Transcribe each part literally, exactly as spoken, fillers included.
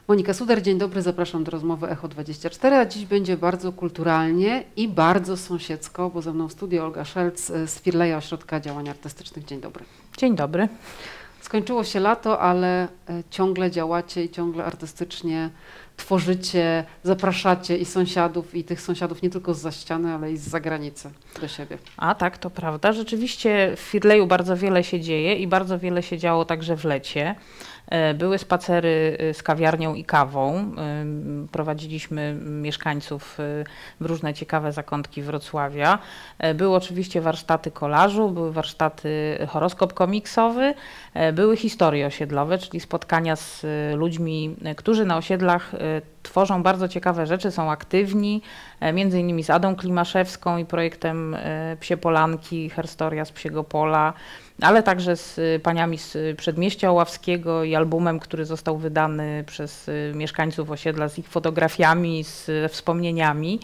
Monika Suder, dzień dobry, zapraszam do rozmowy Echo dwadzieścia cztery, a dziś będzie bardzo kulturalnie i bardzo sąsiedzko, bo ze mną w studiu Olga Szelc z Firleja Ośrodka Działań Artystycznych. Dzień dobry. Dzień dobry. Skończyło się lato, ale ciągle działacie i ciągle artystycznie tworzycie, zapraszacie i sąsiadów, i tych sąsiadów nie tylko zza ściany, ale i z zagranicy do siebie. A tak, to prawda. Rzeczywiście w Firleju bardzo wiele się dzieje i bardzo wiele się działo także w lecie. Były spacery z kawiarnią i kawą. Prowadziliśmy mieszkańców w różne ciekawe zakątki Wrocławia. Były oczywiście warsztaty kolażu, były warsztaty horoskop komiksowy, były historie osiedlowe, czyli spotkania z ludźmi, którzy na osiedlach tworzą bardzo ciekawe rzeczy, są aktywni, między innymi z Adą Klimaszewską i projektem Psie Polanki, Herstoria z Psiego Pola, ale także z paniami z Przedmieścia Oławskiego i albumem, który został wydany przez mieszkańców osiedla z ich fotografiami, z wspomnieniami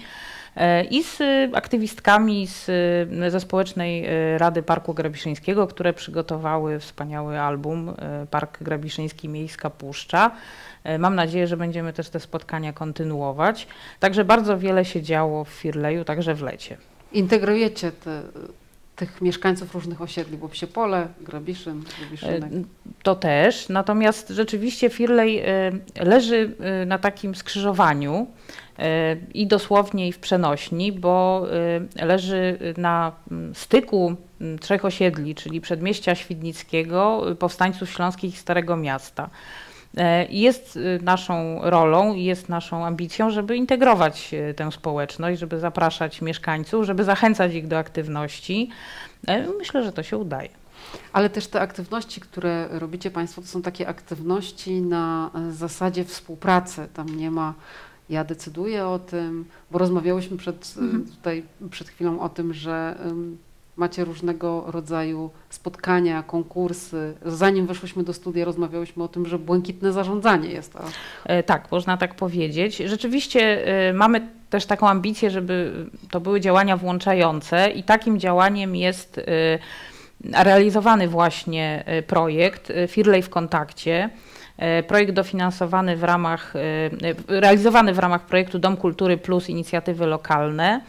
i z aktywistkami z, ze Społecznej Rady Parku Grabiszyńskiego, które przygotowały wspaniały album Park Grabiszyński Miejska Puszcza. Mam nadzieję, że będziemy też te spotkania kontynuować. Także bardzo wiele się działo w Firleju, także w lecie. Integrujecie te, tych mieszkańców różnych osiedli, bo Psie Pole, Grabiszyn, Grabiszynek. To też, natomiast rzeczywiście Firlej leży na takim skrzyżowaniu i dosłownie i w przenośni, bo leży na styku trzech osiedli, czyli Przedmieścia Świdnickiego, Powstańców Śląskich i Starego Miasta. Jest naszą rolą i jest naszą ambicją, żeby integrować tę społeczność, żeby zapraszać mieszkańców, żeby zachęcać ich do aktywności. Myślę, że to się udaje. Ale też te aktywności, które robicie Państwo, to są takie aktywności na zasadzie współpracy. Tam nie ma ja decyduję o tym, bo rozmawiałyśmy przed, mhm. tutaj przed chwilą o tym, że um, macie różnego rodzaju spotkania, konkursy. Zanim weszłyśmy do studia, rozmawiałyśmy o tym, że błękitne zarządzanie jest. A... E, tak, można tak powiedzieć. Rzeczywiście e, mamy też taką ambicję, żeby to były działania włączające i takim działaniem jest e, realizowany właśnie projekt Firlej w kontakcie. Projekt dofinansowany w ramach, realizowany w ramach projektu Dom Kultury Plus inicjatywy lokalne.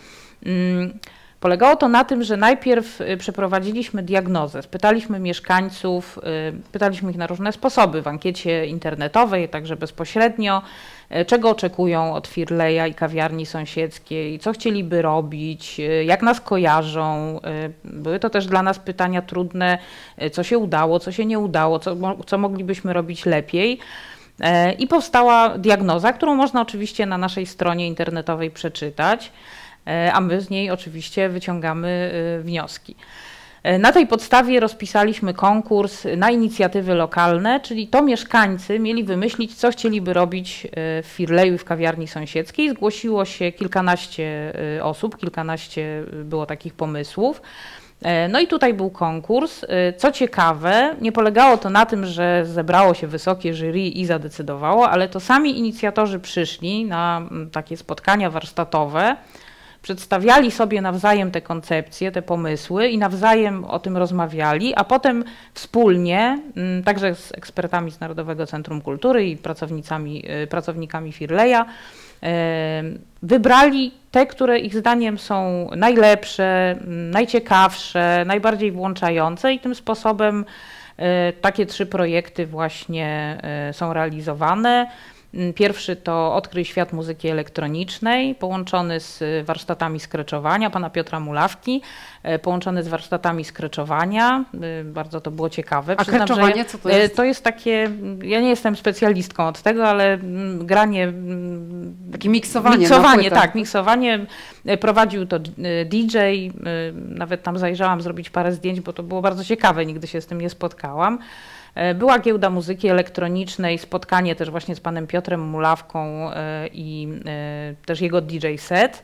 Polegało to na tym, że najpierw przeprowadziliśmy diagnozę, spytaliśmy mieszkańców, pytaliśmy ich na różne sposoby w ankiecie internetowej, także bezpośrednio, czego oczekują od Firleja i kawiarni sąsiedzkiej, co chcieliby robić, jak nas kojarzą. Były to też dla nas pytania trudne, co się udało, co się nie udało, co, co moglibyśmy robić lepiej. I powstała diagnoza, którą można oczywiście na naszej stronie internetowej przeczytać, a my z niej oczywiście wyciągamy wnioski. Na tej podstawie rozpisaliśmy konkurs na inicjatywy lokalne, czyli to mieszkańcy mieli wymyślić, co chcieliby robić w Firleju i w kawiarni sąsiedzkiej. Zgłosiło się kilkanaście osób, kilkanaście było takich pomysłów. No i tutaj był konkurs. Co ciekawe, nie polegało to na tym, że zebrało się wysokie jury i zadecydowało, ale to sami inicjatorzy przyszli na takie spotkania warsztatowe, przedstawiali sobie nawzajem te koncepcje, te pomysły i nawzajem o tym rozmawiali, a potem wspólnie, także z ekspertami z Narodowego Centrum Kultury i pracownicami, pracownikami Firleja, wybrali te, które ich zdaniem są najlepsze, najciekawsze, najbardziej włączające i tym sposobem takie trzy projekty właśnie są realizowane. Pierwszy to Odkryj świat muzyki elektronicznej, połączony z warsztatami skreczowania pana Piotra Mulawki, połączony z warsztatami skreczowania. Bardzo to było ciekawe. A skreczowanie co to jest? To jest takie, ja nie jestem specjalistką od tego, ale granie... Takie miksowanie. Miksowanie, tak, miksowanie. Prowadził to D J, nawet tam zajrzałam zrobić parę zdjęć, bo to było bardzo ciekawe, nigdy się z tym nie spotkałam. Była giełda muzyki elektronicznej, spotkanie też właśnie z panem Piotrem Mulawką i też jego D J set.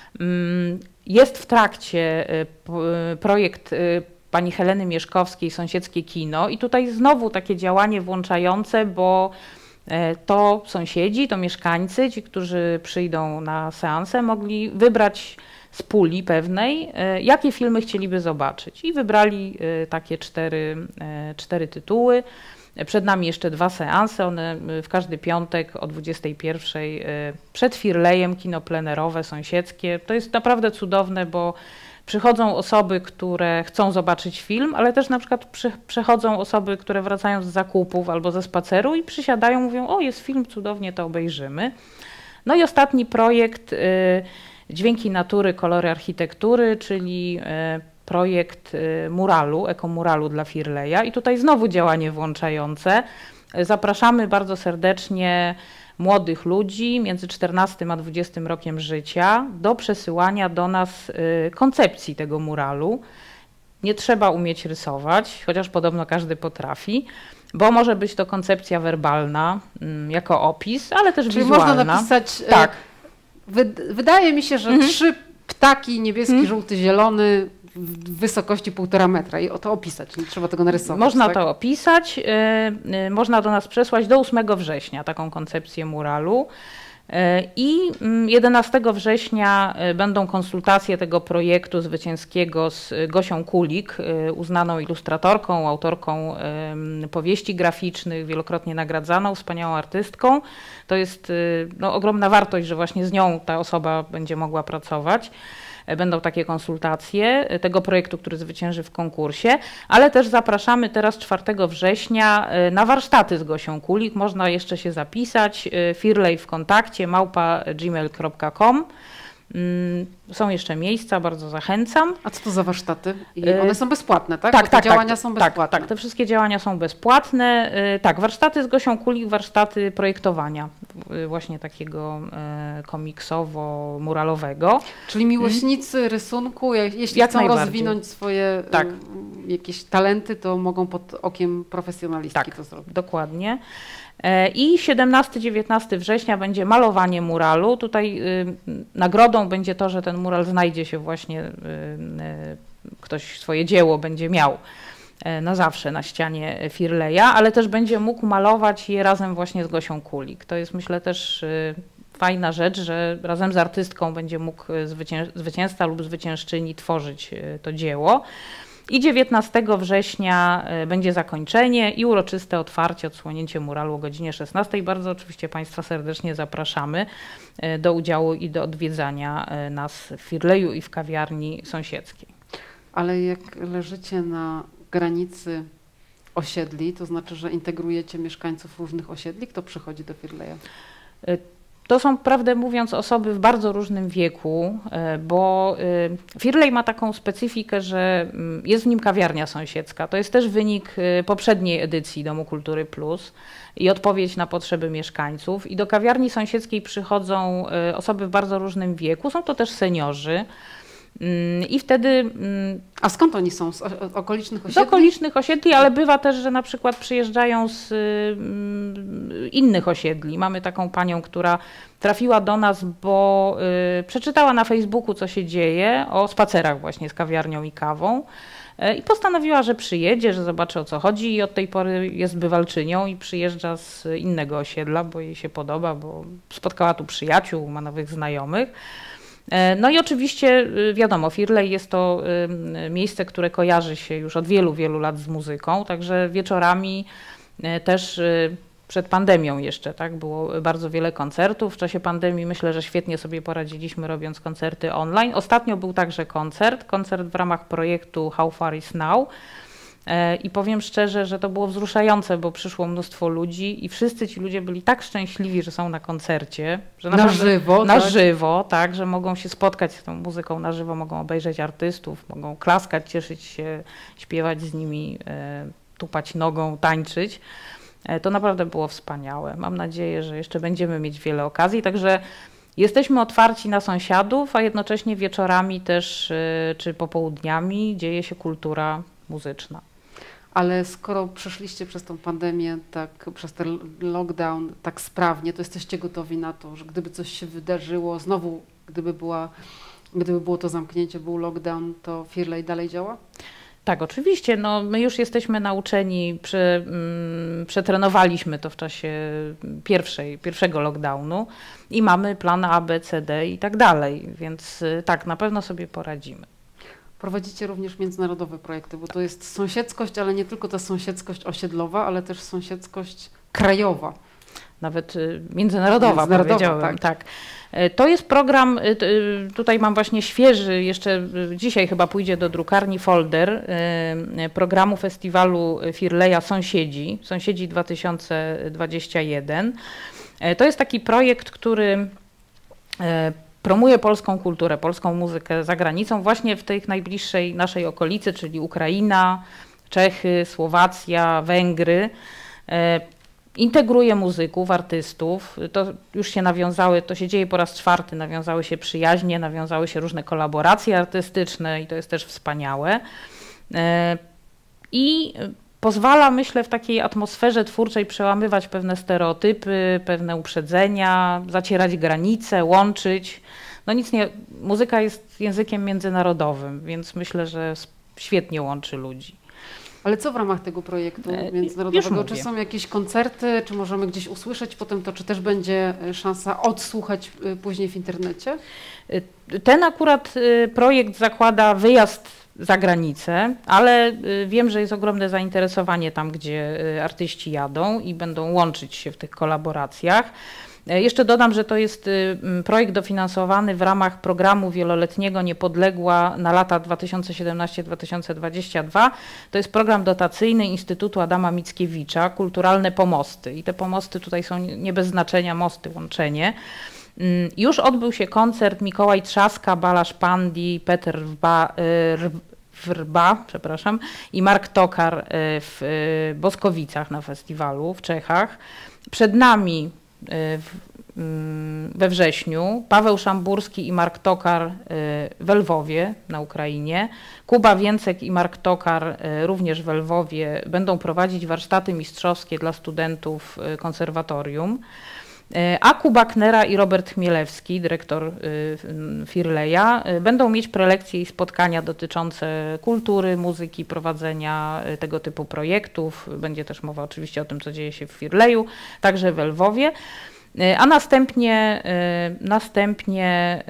Jest w trakcie projekt pani Heleny Mieszkowskiej, Sąsiedzkie Kino i tutaj znowu takie działanie włączające, bo to sąsiedzi, to mieszkańcy, ci, którzy przyjdą na seansę, mogli wybrać z puli pewnej, jakie filmy chcieliby zobaczyć. I wybrali takie cztery, cztery tytuły. Przed nami jeszcze dwa seanse, one w każdy piątek o dwudziestej pierwszej przed Firlejem, kino plenerowe, sąsiedzkie. To jest naprawdę cudowne, bo przychodzą osoby, które chcą zobaczyć film, ale też na przykład przy, przychodzą osoby, które wracają z zakupów albo ze spaceru i przysiadają, mówią: o, jest film, cudownie, to obejrzymy. No i ostatni projekt y, Dźwięki natury, kolory architektury, czyli y, projekt y, muralu, ekomuralu dla Firleja i tutaj znowu działanie włączające. Zapraszamy bardzo serdecznie młodych ludzi między czternastym a dwudziestym rokiem życia do przesyłania do nas y, koncepcji tego muralu. Nie trzeba umieć rysować, chociaż podobno każdy potrafi, bo może być to koncepcja werbalna y, jako opis, ale też Czyli wizualna. można napisać, tak. Wy, wydaje mi się, że mhm. trzy ptaki, niebieski, mhm. żółty, zielony, w wysokości półtora metra i o to opisać, nie trzeba tego narysować. Można tak? to opisać, yy, yy, można do nas przesłać do ósmego września taką koncepcję muralu yy, i jedenastego września yy, będą konsultacje tego projektu zwycięskiego z Gosią Kulik, yy, uznaną ilustratorką, autorką yy, powieści graficznych, wielokrotnie nagradzaną, wspaniałą artystką. To jest yy, no, ogromna wartość, że właśnie z nią ta osoba będzie mogła pracować. Będą takie konsultacje tego projektu, który zwycięży w konkursie, ale też zapraszamy teraz czwartego września na warsztaty z Gosią Kulik. Można jeszcze się zapisać. Firlej w kontakcie małpa gmail kropka com. Są jeszcze miejsca, bardzo zachęcam. A co to za warsztaty? I one są bezpłatne, tak? Tak, Bo te tak, działania tak, są bezpłatne. Tak, tak, te wszystkie działania są bezpłatne. Tak, warsztaty z Gosią Kulik, warsztaty projektowania właśnie takiego komiksowo-muralowego. Czyli miłośnicy hmm. rysunku, jeśli Jak chcą rozwinąć swoje tak. jakieś talenty, to mogą pod okiem profesjonalistki tak, to zrobić. Dokładnie. I siedemnastego do dziewiętnastego września będzie malowanie muralu. Tutaj y, nagrodą będzie to, że ten mural znajdzie się właśnie, y, y, ktoś swoje dzieło będzie miał y, na zawsze na ścianie Firleja, ale też będzie mógł malować je razem właśnie z Gosią Kulik. To jest, myślę, też y, fajna rzecz, że razem z artystką będzie mógł zwycię zwycięzca lub zwyciężczyni tworzyć y, to dzieło. I dziewiętnastego września będzie zakończenie i uroczyste otwarcie, odsłonięcie muralu o godzinie szesnastej. Bardzo oczywiście Państwa serdecznie zapraszamy do udziału i do odwiedzania nas w Firleju i w kawiarni sąsiedzkiej. Ale jak leżycie na granicy osiedli, to znaczy, że integrujecie mieszkańców różnych osiedli? Kto przychodzi do Firleja? To są, prawdę mówiąc, osoby w bardzo różnym wieku, bo Firlej ma taką specyfikę, że jest w nim kawiarnia sąsiedzka. To jest też wynik poprzedniej edycji Domu Kultury Plus i odpowiedź na potrzeby mieszkańców. I do kawiarni sąsiedzkiej przychodzą osoby w bardzo różnym wieku. Są to też seniorzy. I wtedy... A skąd oni są? Z okolicznych osiedli? Z okolicznych osiedli, ale bywa też, że na przykład przyjeżdżają z innych osiedli. Mamy taką panią, która trafiła do nas, bo przeczytała na Facebooku, co się dzieje, o spacerach właśnie z kawiarnią i kawą. I postanowiła, że przyjedzie, że zobaczy, o co chodzi, i od tej pory jest bywalczynią i przyjeżdża z innego osiedla, bo jej się podoba, bo spotkała tu przyjaciół, ma nowych znajomych. No i oczywiście wiadomo, Firlej jest to miejsce, które kojarzy się już od wielu, wielu lat z muzyką, także wieczorami też przed pandemią jeszcze, tak, było bardzo wiele koncertów. W czasie pandemii myślę, że świetnie sobie poradziliśmy, robiąc koncerty online. Ostatnio był także koncert, koncert w ramach projektu How Far Is Now. I powiem szczerze, że to było wzruszające, bo przyszło mnóstwo ludzi i wszyscy ci ludzie byli tak szczęśliwi, że są na koncercie. Że na żywo. Na tak? żywo, tak, że mogą się spotkać z tą muzyką na żywo, mogą obejrzeć artystów, mogą klaskać, cieszyć się, śpiewać z nimi, e, tupać nogą, tańczyć. E, to naprawdę było wspaniałe. Mam nadzieję, że jeszcze będziemy mieć wiele okazji, także jesteśmy otwarci na sąsiadów, a jednocześnie wieczorami też, e, czy popołudniami dzieje się kultura muzyczna. Ale skoro przeszliście przez tą pandemię, tak, przez ten lockdown tak sprawnie, to jesteście gotowi na to, że gdyby coś się wydarzyło, znowu gdyby, była, gdyby było to zamknięcie, był lockdown, to Firlej dalej działa? Tak, oczywiście. No, my już jesteśmy nauczeni, prze, mm, przetrenowaliśmy to w czasie pierwszej, pierwszego lockdownu i mamy plan A, B, C, D i tak dalej, więc tak, na pewno sobie poradzimy. prowadzicie również międzynarodowe projekty, bo to jest sąsiedzkość, ale nie tylko ta sąsiedzkość osiedlowa, ale też sąsiedzkość krajowa. Nawet międzynarodowa, międzynarodowa powiedziałem. Tak. tak. To jest program, tutaj mam właśnie świeży, jeszcze dzisiaj chyba pójdzie do drukarni folder programu festiwalu Firleja Sąsiedzi, Sąsiedzi dwa tysiące dwudziesty pierwszy. To jest taki projekt, który promuje polską kulturę, polską muzykę za granicą, właśnie w tej najbliższej naszej okolicy, czyli Ukraina, Czechy, Słowacja, Węgry. Integruje muzyków, artystów, to już się nawiązały, to się dzieje po raz czwarty, nawiązały się przyjaźnie, nawiązały się różne kolaboracje artystyczne i to jest też wspaniałe. I pozwala, myślę, w takiej atmosferze twórczej przełamywać pewne stereotypy, pewne uprzedzenia, zacierać granice, łączyć. No nic nie, muzyka jest językiem międzynarodowym, więc myślę, że świetnie łączy ludzi. Ale co w ramach tego projektu międzynarodowego? Czy są jakieś koncerty, czy możemy gdzieś usłyszeć potem to, czy też będzie szansa odsłuchać później w internecie? Ten akurat projekt zakłada wyjazd za granicę, ale wiem, że jest ogromne zainteresowanie tam, gdzie artyści jadą i będą łączyć się w tych kolaboracjach. Jeszcze dodam, że to jest projekt dofinansowany w ramach programu wieloletniego Niepodległa na lata dwa tysiące siedemnasty do dwa tysiące dwudziestego drugiego. To jest program dotacyjny Instytutu Adama Mickiewicza, Kulturalne Pomosty. I te pomosty tutaj są nie bez znaczenia, mosty, łączenie. Już odbył się koncert Mikołaj Trzaska, Balasz Pandi, Peter Wba, Wrba, przepraszam, i Mark Tokar w Boskowicach na festiwalu w Czechach. Przed nami we wrześniu Paweł Szamburski i Mark Tokar w Lwowie na Ukrainie. Kuba Więcek i Mark Tokar również w Lwowie będą prowadzić warsztaty mistrzowskie dla studentów konserwatorium. A Kuba Knera i Robert Chmielewski, dyrektor Firleja, będą mieć prelekcje i spotkania dotyczące kultury, muzyki, prowadzenia tego typu projektów. Będzie też mowa oczywiście o tym, co dzieje się w Firleju, także w Lwowie. A następnie, następnie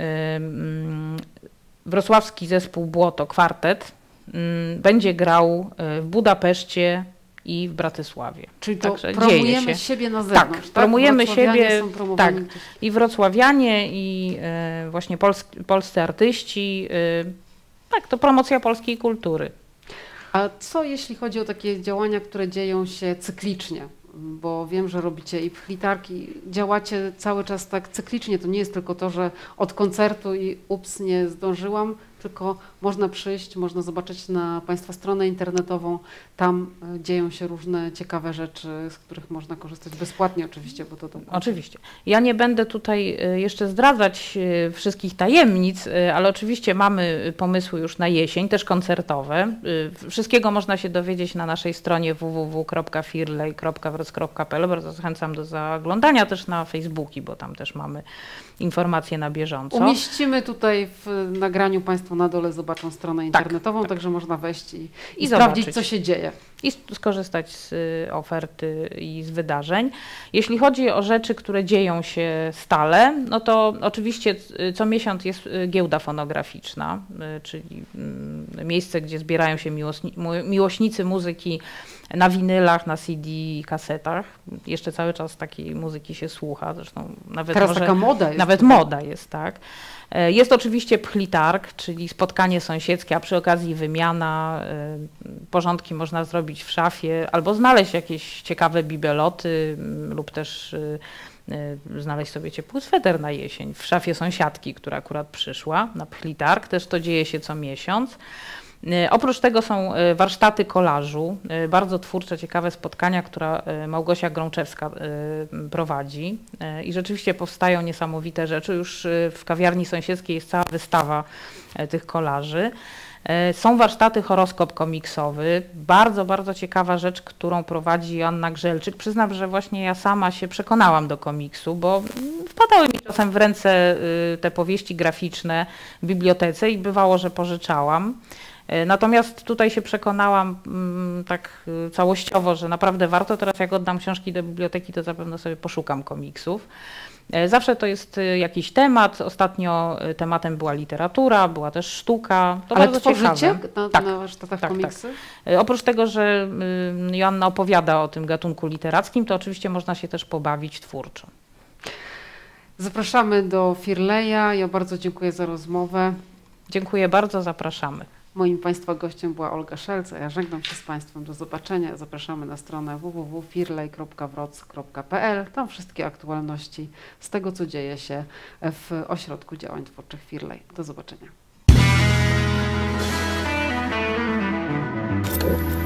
wrocławski zespół Błoto, kwartet, będzie grał w Budapeszcie i w Bratysławie. Czyli to Także promujemy siebie na zewnątrz, tak? tak? promujemy siebie, tak. I wrocławianie, i y, właśnie polski, polscy artyści. Y, tak, to promocja polskiej kultury. A co jeśli chodzi o takie działania, które dzieją się cyklicznie? Bo wiem, że robicie i pchlitarki, działacie cały czas tak cyklicznie. To nie jest tylko to, że od koncertu i ups, nie zdążyłam, tylko można przyjść, można zobaczyć na Państwa stronę internetową. Tam dzieją się różne ciekawe rzeczy, z których można korzystać bezpłatnie oczywiście, bo to to... Oczywiście. Ja nie będę tutaj jeszcze zdradzać wszystkich tajemnic, ale oczywiście mamy pomysły już na jesień, też koncertowe. Wszystkiego można się dowiedzieć na naszej stronie w w w kropka firlej kropka wrocław kropka p l. Bardzo zachęcam do zaglądania też na Facebooki, bo tam też mamy informacje na bieżąco. Umieścimy tutaj w nagraniu, Państwo na dole zobaczą stronę internetową, tak, tak. Także można wejść i, i, i sprawdzić, co się dzieje. I skorzystać z oferty i z wydarzeń. Jeśli chodzi o rzeczy, które dzieją się stale, no to oczywiście co miesiąc jest giełda fonograficzna, czyli miejsce, gdzie zbierają się miłośnicy muzyki na winylach, na C D i kasetach. Jeszcze cały czas takiej muzyki się słucha. Zresztą nawet Teraz może, taka moda jest. Nawet moda jest, tak. Jest oczywiście pchlitarg, czyli spotkanie sąsiedzkie, a przy okazji wymiana. Porządki można zrobić w szafie albo znaleźć jakieś ciekawe bibeloty lub też znaleźć sobie ciepły sweter na jesień w szafie sąsiadki, która akurat przyszła na pchlitarg. Też to dzieje się co miesiąc. Oprócz tego są warsztaty kolażu, bardzo twórcze, ciekawe spotkania, które Małgosia Grączewska prowadzi i rzeczywiście powstają niesamowite rzeczy. Już w kawiarni sąsiedzkiej jest cała wystawa tych kolaży. Są warsztaty horoskop komiksowy, bardzo, bardzo ciekawa rzecz, którą prowadzi Joanna Grzelczyk. Przyznam, że właśnie ja sama się przekonałam do komiksu, bo wpadały mi czasem w ręce te powieści graficzne w bibliotece i bywało, że pożyczałam. Natomiast tutaj się przekonałam mm, tak całościowo, że naprawdę warto. Teraz jak oddam książki do biblioteki, to zapewne sobie poszukam komiksów. Zawsze to jest jakiś temat. Ostatnio tematem była literatura, była też sztuka. To Ale bardzo tworzycie ciekawe. na, tak, na warsztatach tak, komiksy? Tak. Oprócz tego, że Joanna opowiada o tym gatunku literackim, to oczywiście można się też pobawić twórczo. Zapraszamy do Firleja. Ja bardzo dziękuję za rozmowę. Dziękuję bardzo, zapraszamy. Moim Państwa gościem była Olga Szelc, a ja żegnam się z Państwem. Do zobaczenia. Zapraszamy na stronę w w w kropka firlej kropka wroc kropka p l. Tam wszystkie aktualności z tego, co dzieje się w Ośrodku Działań Twórczych Firlej. Do zobaczenia.